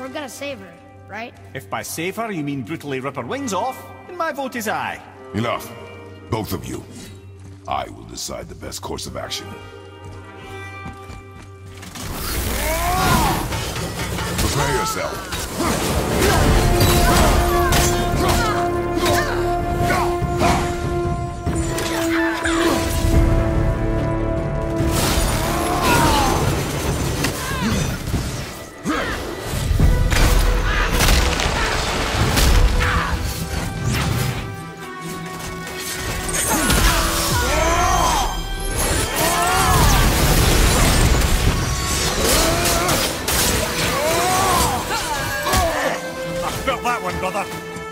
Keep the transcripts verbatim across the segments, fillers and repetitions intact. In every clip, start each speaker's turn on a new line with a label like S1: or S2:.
S1: we're gonna save her, right?
S2: If by save her you mean brutally rip her wings off, then my vote is aye.
S3: Enough. Both of you. I will decide the best course of action. Prepare yourself.
S2: Brother.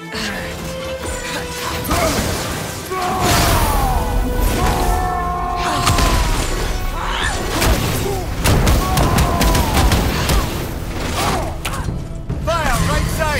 S2: Fire, right side.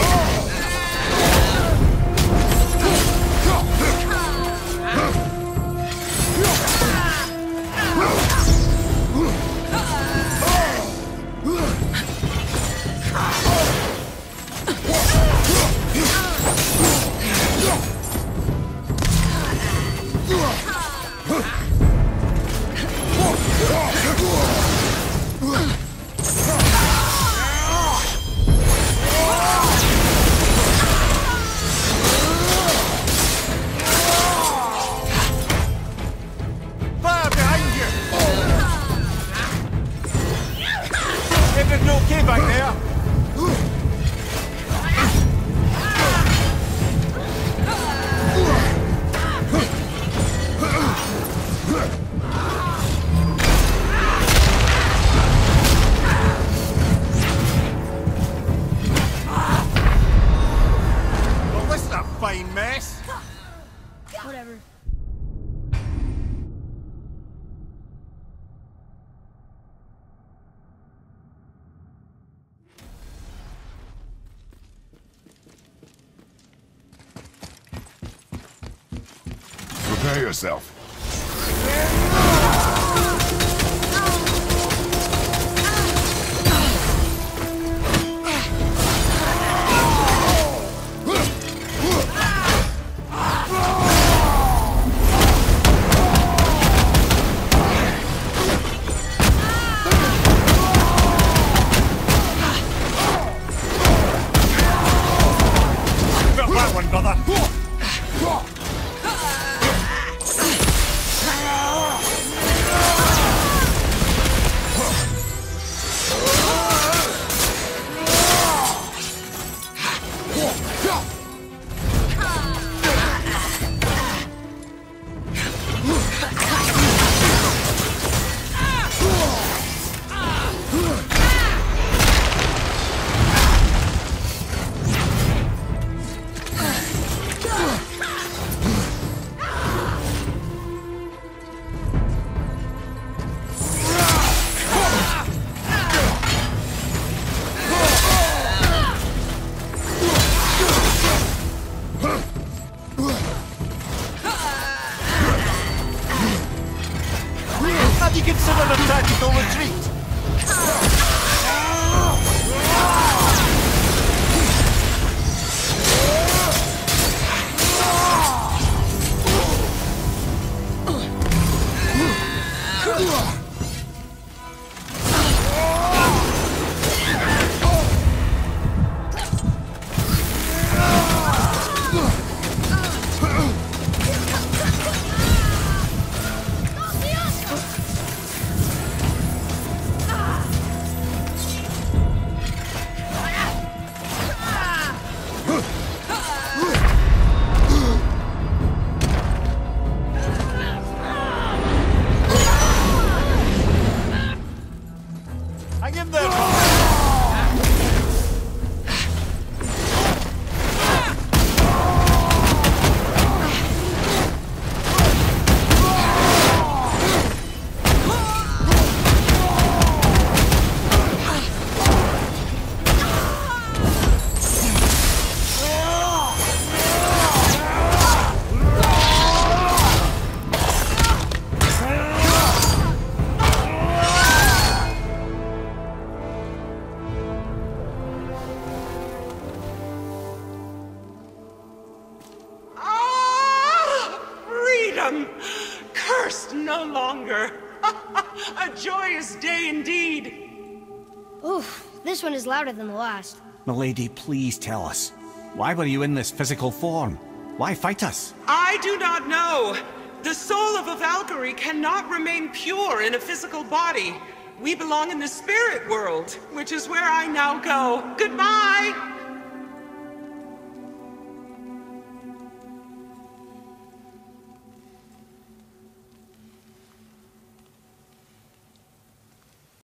S2: Okay back there. Well, this is a fine mess.
S1: Whatever.
S3: Prepare yourself.
S2: Got that one, brother.
S4: freedom! Cursed no longer! A joyous day indeed!
S1: Oof, this one is louder than the last.
S2: Milady, please tell us. Why were you in this physical form? Why fight us?
S4: I do not know. The soul of a Valkyrie cannot remain pure in a physical body. We belong in the spirit world, which is where I now go. Goodbye!